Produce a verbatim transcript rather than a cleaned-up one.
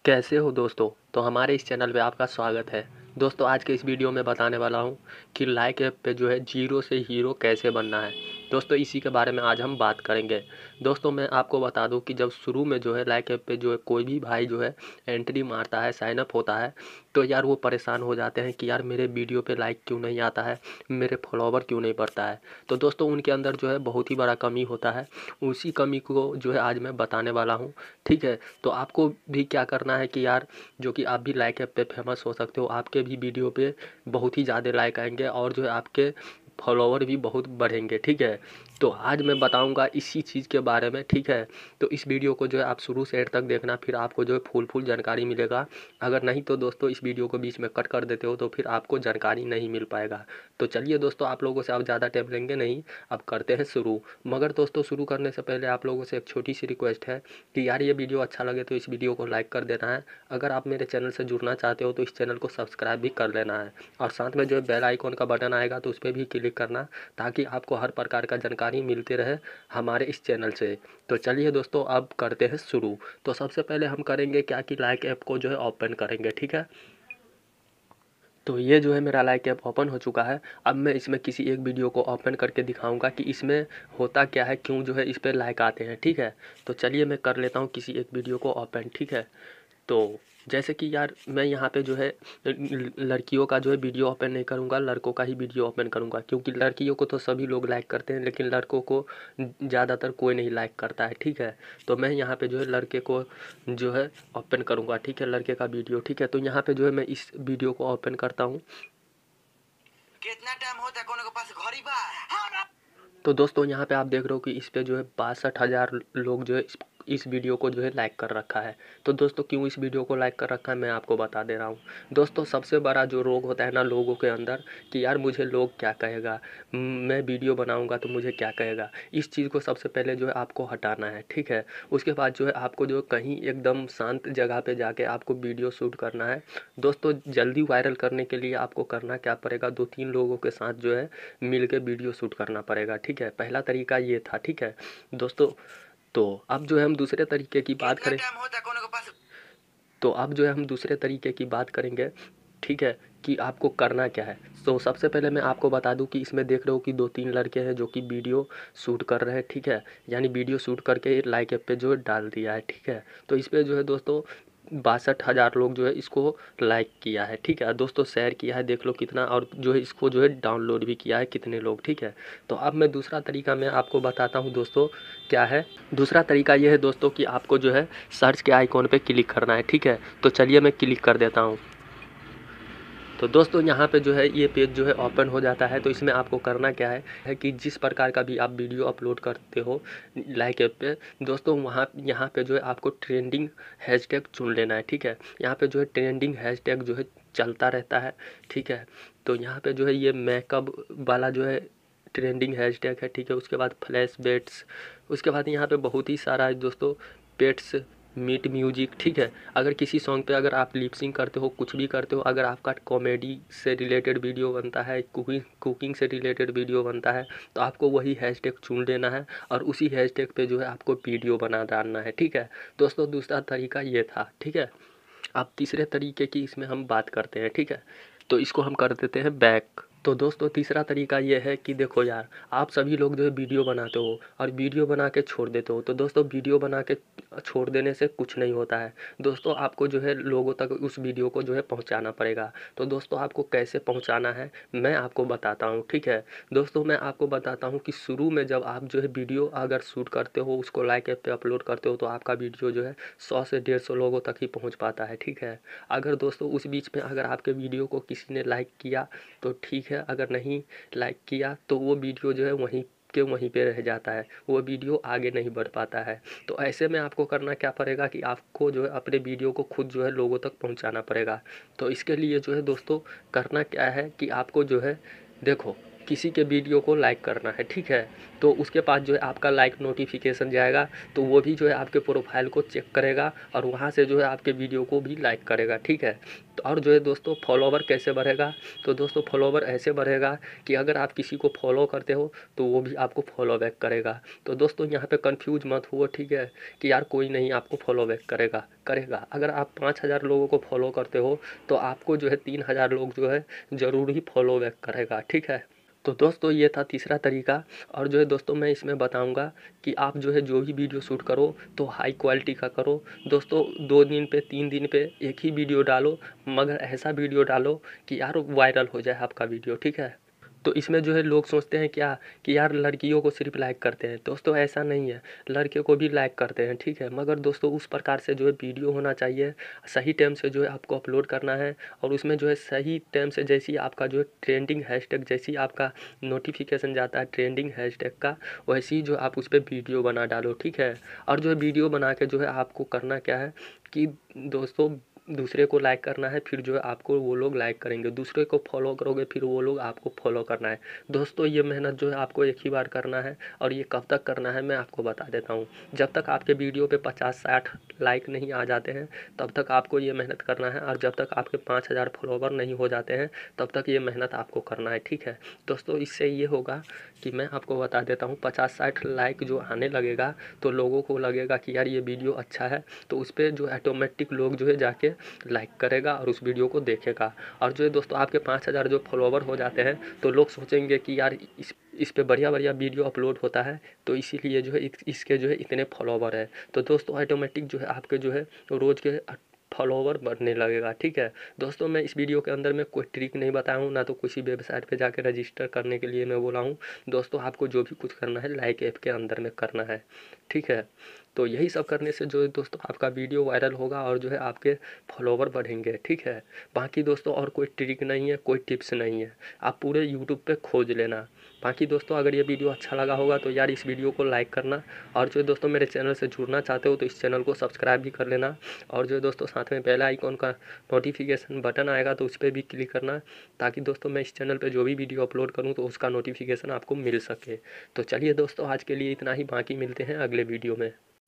कैसे हो दोस्तों। तो हमारे इस चैनल पे आपका स्वागत है। दोस्तों आज के इस वीडियो में बताने वाला हूँ कि लाइक ऐप पे जो है जीरो से हीरो कैसे बनना है। दोस्तों इसी के बारे में आज हम बात करेंगे। दोस्तों मैं आपको बता दूं कि जब शुरू में जो है लाइक ऐप पे जो है कोई भी भाई जो है एंट्री मारता है, साइन अप होता है, तो यार वो परेशान हो जाते हैं कि यार मेरे वीडियो पे लाइक क्यों नहीं आता है, मेरे फॉलोवर क्यों नहीं बढ़ता है। तो दोस्तों उनके अंदर जो है बहुत ही बड़ा कमी होता है। उसी कमी को जो है आज मैं बताने वाला हूँ। ठीक है, तो आपको भी क्या करना है कि यार जो कि आप भी लाइक ऐप पे फेमस हो सकते हो, आपके भी वीडियो पे बहुत ही ज़्यादा लाइक आएंगे और जो है आपके फॉलोवर भी बहुत बढ़ेंगे। ठीक है, तो आज मैं बताऊंगा इसी चीज़ के बारे में। ठीक है, तो इस वीडियो को जो है आप शुरू से एंड तक देखना, फिर आपको जो है फुल फुल जानकारी मिलेगा। अगर नहीं तो दोस्तों इस वीडियो को बीच में कट कर देते हो तो फिर आपको जानकारी नहीं मिल पाएगा। तो चलिए दोस्तों, आप लोगों से आप ज़्यादा टाइम लेंगे नहीं, अब करते हैं शुरू। मगर दोस्तों शुरू करने से पहले आप लोगों से एक छोटी सी रिक्वेस्ट है कि यार ये वीडियो अच्छा लगे तो इस वीडियो को लाइक कर देना है। अगर आप मेरे चैनल से जुड़ना चाहते हो तो इस चैनल को सब्सक्राइब भी कर लेना है, और साथ में जो है बेल आइकॉन का बटन आएगा तो उस पर भी क्लिक करना, ताकि आपको हर प्रकार का जानकारी मिलती रहे हमारे इस चैनल से। तो चलिए दोस्तों अब करते हैं शुरू। तो सबसे पहले हम करेंगे क्या कि लाइक ऐप को जो है ओपन करेंगे। ठीक है, तो ये जो है मेरा लाइक ऐप ओपन हो चुका है। अब मैं इसमें किसी एक वीडियो को ओपन करके दिखाऊंगा कि इसमें होता क्या है, क्यों जो है इस पर लाइक आते हैं। ठीक है, तो चलिए मैं कर लेता हूँ किसी एक वीडियो को ओपन। ठीक है, तो जैसे कि यार मैं यहाँ पे जो है लड़कियों का जो है वीडियो ओपन नहीं करूँगा, लड़कों का ही वीडियो ओपन करूँगा, क्योंकि लड़कियों को तो सभी लोग लाइक करते हैं लेकिन लड़कों को ज़्यादातर कोई नहीं लाइक करता है। ठीक है, तो मैं यहाँ पे जो है लड़के को जो है ओपन करूँगा। ठीक है, लड़के का वीडियो। ठीक है, तो यहाँ पे जो है मैं इस वीडियो को ओपन करता हूँ। कितना टाइम होता है कोनो के पास घड़ी बा। तो दोस्तों यहाँ पे आप देख रहे हो कि इस पे जो है बासठ हज़ार लोग जो है इस, इस वीडियो को जो है लाइक कर रखा है। तो दोस्तों क्यों इस वीडियो को लाइक कर रखा है मैं आपको बता दे रहा हूँ। दोस्तों सबसे बड़ा जो रोग होता है ना लोगों के अंदर कि यार मुझे लोग क्या कहेगा, म, मैं वीडियो बनाऊँगा तो मुझे क्या कहेगा, इस चीज़ को सबसे पहले जो है आपको हटाना है। ठीक है, उसके बाद जो है आपको जो कहीं एकदम शांत जगह पर जाके आपको वीडियो शूट करना है। दोस्तों जल्दी वायरल करने के लिए आपको करना क्या पड़ेगा, दो तीन लोगों के साथ जो है मिल के वीडियो शूट करना पड़ेगा। ठीक है, पहला तरीका ये था। ठीक है दोस्तों, तो अब जो है हम दूसरे तरीके की बात कितना करें टाइम होता है कोनो के पास। तो अब जो है हम दूसरे तरीके की बात करेंगे। ठीक है, कि आपको करना क्या है। तो सबसे पहले मैं आपको बता दूं कि इसमें देख रहे हो कि दो तीन लड़के हैं जो कि वीडियो शूट कर रहे हैं। ठीक है, यानी वीडियो शूट करके लाइक ऐप पे जो है डाल दिया है। ठीक है, तो इस पे जो है दोस्तों बासठ हज़ार लोग जो है इसको लाइक किया है। ठीक है दोस्तों, शेयर किया है, देख लो कितना, और जो है इसको जो है डाउनलोड भी किया है कितने लोग। ठीक है, तो अब मैं दूसरा तरीका मैं आपको बताता हूँ दोस्तों क्या है। दूसरा तरीका ये है दोस्तों कि आपको जो है सर्च के आइकॉन पे क्लिक करना है। ठीक है, तो चलिए मैं क्लिक कर देता हूँ। तो दोस्तों यहाँ पे जो है ये पेज जो है ओपन हो जाता है। तो इसमें आपको करना क्या है, है कि जिस प्रकार का भी आप वीडियो अपलोड करते हो लाइक ऐप पे दोस्तों, वहाँ यहाँ पे जो है आपको ट्रेंडिंग हैशटैग चुन लेना है। ठीक है, यहाँ पे जो है ट्रेंडिंग हैशटैग जो है चलता रहता है। ठीक है, तो यहाँ पे जो है ये मेकअप वाला जो है ट्रेंडिंग हैशटैग है। ठीक है, उसके बाद फ्लैश बेट्स, उसके बाद यहाँ पे बहुत ही सारा है दोस्तों, पेट्स मीट म्यूजिक। ठीक है, अगर किसी सॉन्ग पे अगर आप लिपसिंग करते हो, कुछ भी करते हो, अगर आपका कॉमेडी से रिलेटेड वीडियो बनता है, कुकिंग कुकिंग से रिलेटेड वीडियो बनता है, तो आपको वही हैशटैग चुन लेना है और उसी हैशटैग पे जो है आपको वीडियो बना डालना है। ठीक है दोस्तों, दूसरा तरीका ये था। ठीक है, अब तीसरे तरीके की इसमें हम बात करते हैं। ठीक है, तो इसको हम कर देते हैं बैक। तो दोस्तों तीसरा तरीका ये है कि देखो यार, आप सभी लोग जो है वीडियो बनाते हो और वीडियो बना के छोड़ देते हो। तो दोस्तों वीडियो बना के छोड़ देने से कुछ नहीं होता है दोस्तों, आपको जो है लोगों तक उस वीडियो को जो है पहुंचाना पड़ेगा। तो दोस्तों आपको कैसे पहुंचाना है मैं आपको बताता हूं। ठीक है दोस्तों, मैं आपको बताता हूं कि शुरू में जब आप जो है वीडियो अगर शूट करते हो, उसको लाइक ऐप पे अपलोड करते हो, तो आपका वीडियो जो है सौ से डेढ़ सौ लोगों तक ही पहुँच पाता है। ठीक है, अगर दोस्तों उस बीच में अगर आपके वीडियो को किसी ने लाइक किया तो ठीक है, अगर नहीं लाइक किया तो वो वीडियो जो है वहीं के वहीं पे रह जाता है, वो वीडियो आगे नहीं बढ़ पाता है। तो ऐसे में आपको करना क्या पड़ेगा कि आपको जो है अपने वीडियो को खुद जो है लोगों तक पहुंचाना पड़ेगा। तो इसके लिए जो है दोस्तों करना क्या है कि आपको जो है देखो, किसी के वीडियो को लाइक करना है, ठीक है, तो उसके पास जो है आपका लाइक नोटिफिकेशन जाएगा, तो वो भी जो है आपके प्रोफाइल को चेक करेगा और वहाँ से जो है आपके वीडियो को भी लाइक करेगा, ठीक है। तो और जो है दोस्तों फॉलोवर कैसे बढ़ेगा, तो दोस्तों फॉलोवर ऐसे बढ़ेगा कि अगर आप किसी को फॉलो करते हो तो वो भी आपको फॉलो बैक करेगा। तो दोस्तों यहाँ पे कंफ्यूज मत हुओ, ठीक है, कि यार कोई नहीं आपको फॉलो बैक करेगा करेगा अगर आप पाँच हज़ार लोगों को फॉलो करते हो तो आपको जो है तीन हज़ार लोग जो है ज़रूर ही फॉलो बैक करेगा, ठीक है। तो दोस्तों ये था तीसरा तरीका। और जो है दोस्तों मैं इसमें बताऊंगा कि आप जो है जो भी वीडियो शूट करो तो हाई क्वालिटी का करो दोस्तों। दो दिन पे तीन दिन पे एक ही वीडियो डालो, मगर ऐसा वीडियो डालो कि यार वायरल हो जाए आपका वीडियो, ठीक है। तो इसमें जो है लोग सोचते हैं क्या कि यार लड़कियों को सिर्फ लाइक करते हैं, दोस्तों ऐसा नहीं है, लड़के को भी लाइक करते हैं, ठीक है। मगर दोस्तों उस प्रकार से जो है वीडियो होना चाहिए, सही टाइम से जो है आपको अपलोड करना है और उसमें जो है सही टाइम से जैसी आपका जो है ट्रेंडिंग हैशटैग जैसी आपका नोटिफिकेशन जाता है ट्रेंडिंग हैशटैग का, वैसी ही जो आप उस पर वीडियो बना डालो, ठीक है। और जो है वीडियो बना के जो है आपको करना क्या है कि दोस्तों दूसरे को लाइक करना है, फिर जो है आपको वो लोग लाइक करेंगे, दूसरे को फॉलो करोगे फिर वो लोग आपको फॉलो करना है। दोस्तों ये मेहनत जो है आपको एक ही बार करना है और ये कब तक करना है मैं आपको बता देता हूँ। जब तक आपके वीडियो पे पचास साठ लाइक नहीं आ जाते हैं तब तक आपको ये मेहनत करना है, और जब तक आपके पाँच हज़ार फॉलोवर नहीं हो जाते हैं तब तक ये मेहनत आपको करना है, ठीक है। दोस्तों इससे ये होगा कि मैं आपको बता देता हूँ, पचास साठ लाइक जो आने लगेगा तो लोगों को लगेगा कि यार ये वीडियो अच्छा है, तो उस पर जो ऑटोमेटिक लोग जो है जाके लाइक करेगा और उस वीडियो को देखेगा। और जो है दोस्तों आपके पाँच हज़ार जो फॉलोवर हो जाते हैं तो लोग सोचेंगे कि यार इस इस पे बढ़िया बढ़िया वीडियो अपलोड होता है, तो इसीलिए जो है इत, इसके जो है इतने फॉलोवर है। तो दोस्तों ऑटोमेटिक जो है आपके जो है रोज़ के फॉलोवर बढ़ने लगेगा, ठीक है। दोस्तों मैं इस वीडियो के अंदर में कोई ट्रिक नहीं बताया हूँ, ना तो किसी वेबसाइट पे जाके रजिस्टर करने के लिए मैं बोला हूँ। दोस्तों आपको जो भी कुछ करना है लाइक ऐप के अंदर में करना है, ठीक है। तो यही सब करने से जो है दोस्तों आपका वीडियो वायरल होगा और जो है आपके फॉलोवर बढ़ेंगे, ठीक है। बाकी दोस्तों और कोई ट्रिक नहीं है, कोई टिप्स नहीं है, आप पूरे यूट्यूब पे खोज लेना। बाकी दोस्तों अगर ये वीडियो अच्छा लगा होगा तो यार इस वीडियो को लाइक करना, और जो है दोस्तों मेरे चैनल से जुड़ना चाहते हो तो इस चैनल को सब्सक्राइब भी कर लेना। और जो है दोस्तों साथ में बेल आइकॉन का नोटिफिकेशन बटन आएगा तो उस पर भी क्लिक करना, ताकि दोस्तों मैं इस चैनल पे जो भी वीडियो अपलोड करूँ तो उसका नोटिफिकेशन आपको मिल सके। तो चलिए दोस्तों आज के लिए इतना ही, बाकी मिलते हैं अगले वीडियो में।